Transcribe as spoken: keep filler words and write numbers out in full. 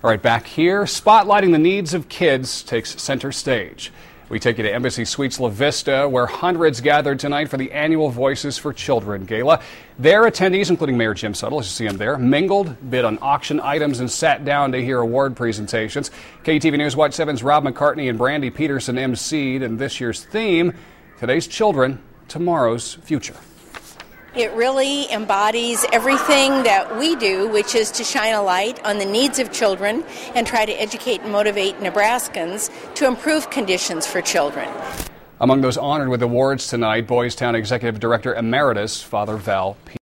All right, back here, spotlighting the needs of kids takes center stage. We take you to Embassy Suites La Vista, where hundreds gathered tonight for the annual Voices for Children Gala. Their attendees, including Mayor Jim Suttle, as you see him there, mingled, bid on auction items, and sat down to hear award presentations. K E T V News Watch seven's Rob McCartney and Brandy Peterson emceed, and this year's theme, Today's Children, Tomorrow's Future. It really embodies everything that we do, which is to shine a light on the needs of children and try to educate and motivate Nebraskans to improve conditions for children. Among those honored with awards tonight, Boys Town Executive Director Emeritus Father Val P.